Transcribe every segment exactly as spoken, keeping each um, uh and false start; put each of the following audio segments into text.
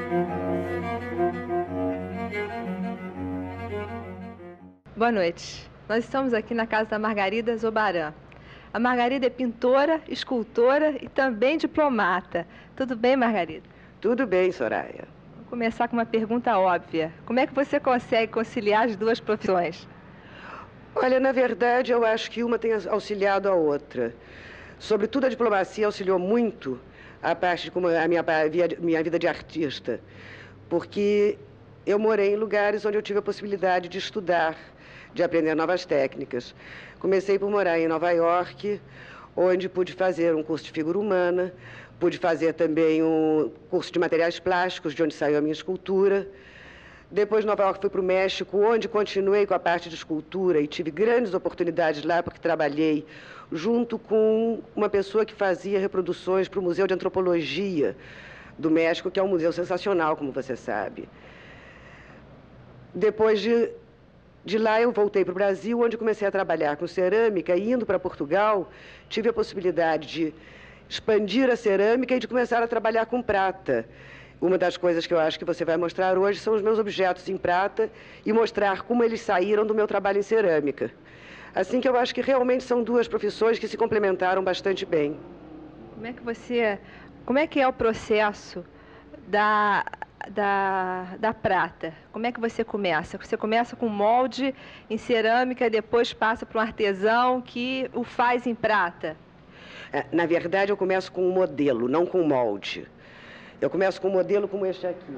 Boa noite. Nós estamos aqui na casa da Margarida Zobaran. A Margarida é pintora, escultora e também diplomata. Tudo bem, Margarida? Tudo bem, Soraya. Vou começar com uma pergunta óbvia. Como é que você consegue conciliar as duas profissões? Olha, na verdade, eu acho que uma tem auxiliado a outra. Sobretudo, a diplomacia auxiliou muito a parte de como a minha, a minha vida de artista, porque eu morei em lugares onde eu tive a possibilidade de estudar, de aprender novas técnicas. Comecei por morar em Nova York, onde pude fazer um curso de figura humana, pude fazer também um curso de materiais plásticos, de onde saiu a minha escultura. Depois de Nova York fui para o México, onde continuei com a parte de escultura e tive grandes oportunidades lá, porque trabalhei junto com uma pessoa que fazia reproduções para o Museu de Antropologia do México, que é um museu sensacional, como você sabe. Depois de, de lá eu voltei para o Brasil, onde comecei a trabalhar com cerâmica, e indo para Portugal, tive a possibilidade de expandir a cerâmica e de começar a trabalhar com prata. Uma das coisas que eu acho que você vai mostrar hoje são os meus objetos em prata e mostrar como eles saíram do meu trabalho em cerâmica. Assim que eu acho que realmente são duas profissões que se complementaram bastante bem. Como é que você, como é que é o processo da, da, da prata? Como é que você começa? Você começa com molde em cerâmica, depois passa para um artesão que o faz em prata? Na verdade, eu começo com um modelo, não com um molde. Eu começo com um modelo como este aqui.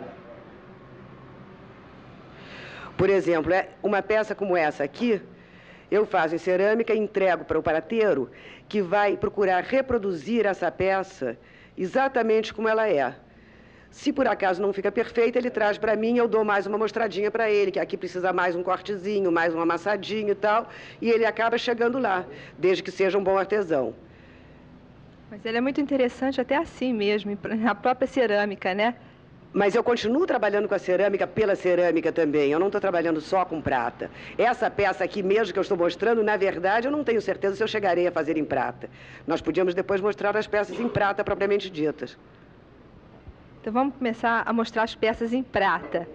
Por exemplo, uma peça como essa aqui, eu faço em cerâmica e entrego para o prateiro, que vai procurar reproduzir essa peça exatamente como ela é. Se por acaso não fica perfeita, ele traz para mim, eu dou mais uma mostradinha para ele, que aqui precisa mais um cortezinho, mais um amassadinho e tal, e ele acaba chegando lá, desde que seja um bom artesão. Mas ele é muito interessante até assim mesmo, na própria cerâmica, né? Mas eu continuo trabalhando com a cerâmica pela cerâmica também, eu não estou trabalhando só com prata. Essa peça aqui mesmo que eu estou mostrando, na verdade, eu não tenho certeza se eu chegarei a fazer em prata. Nós podíamos depois mostrar as peças em prata propriamente ditas. Então vamos começar a mostrar as peças em prata.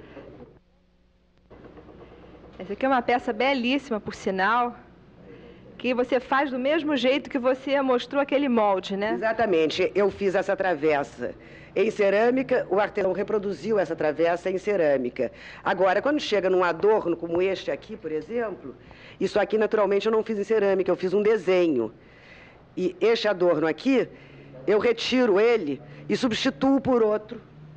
Essa aqui é uma peça belíssima, por sinal, que você faz do mesmo jeito que você mostrou aquele molde, né? Exatamente. Eu fiz essa travessa em cerâmica, o artesão reproduziu essa travessa em cerâmica. Agora, quando chega num adorno como este aqui, por exemplo, isso aqui naturalmente eu não fiz em cerâmica, eu fiz um desenho. E este adorno aqui, eu retiro ele e substituo por outro.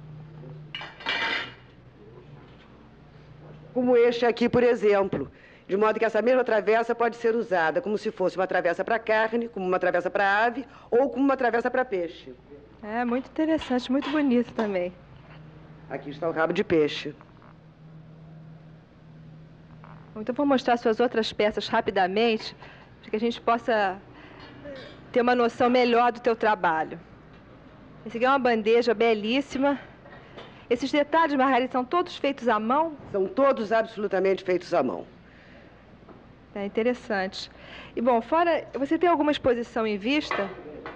Como este aqui, por exemplo. De modo que essa mesma travessa pode ser usada como se fosse uma travessa para carne, como uma travessa para ave ou como uma travessa para peixe. É, muito interessante, muito bonito também. Aqui está o rabo de peixe. Então vou mostrar suas outras peças rapidamente, para que a gente possa ter uma noção melhor do teu trabalho. Esse aqui é uma bandeja belíssima. Esses detalhes, Margarida, são todos feitos à mão? São todos absolutamente feitos à mão. É interessante. E, bom, fora... Você tem alguma exposição em vista?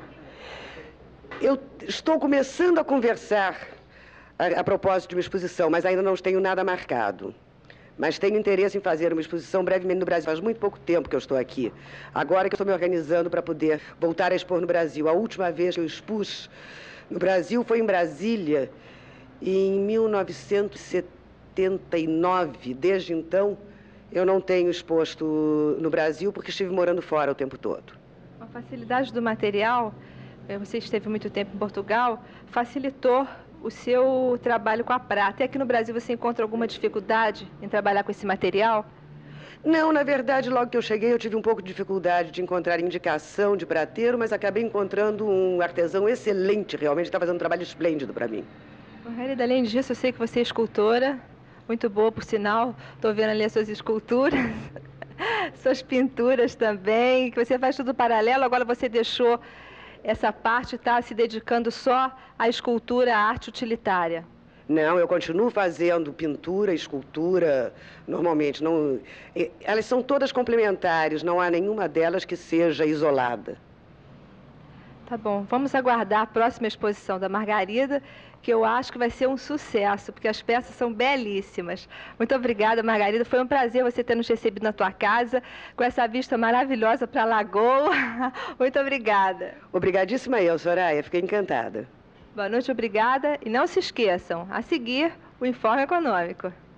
Eu estou começando a conversar a, a propósito de uma exposição, mas ainda não tenho nada marcado. Mas tenho interesse em fazer uma exposição brevemente no Brasil. Faz muito pouco tempo que eu estou aqui. Agora que eu estou me organizando para poder voltar a expor no Brasil. A última vez que eu expus no Brasil foi em Brasília, em mil novecentos e setenta e nove. Desde então, eu não tenho exposto no Brasil porque estive morando fora o tempo todo. A facilidade do material, você esteve muito tempo em Portugal, facilitou o seu trabalho com a prata. E aqui no Brasil você encontra alguma dificuldade em trabalhar com esse material? Não, na verdade, logo que eu cheguei, eu tive um pouco de dificuldade de encontrar indicação de prateiro, mas acabei encontrando um artesão excelente, realmente está fazendo um trabalho esplêndido para mim. Margarida, além disso, eu sei que você é escultora, muito boa, por sinal. Estou vendo ali as suas esculturas, suas pinturas também, que você faz tudo paralelo. Agora você deixou essa parte, está se dedicando só à escultura, à arte utilitária. Não, eu continuo fazendo pintura, escultura, normalmente. Não, elas são todas complementares, não há nenhuma delas que seja isolada. Tá bom, vamos aguardar a próxima exposição da Margarida que eu acho que vai ser um sucesso, porque as peças são belíssimas. Muito obrigada, Margarida. Foi um prazer você ter nos recebido na tua casa, com essa vista maravilhosa para a Lagoa. Muito obrigada. Obrigadíssima eu, Soraya. Fiquei encantada. Boa noite, obrigada. E não se esqueçam, a seguir, o Informe Econômico.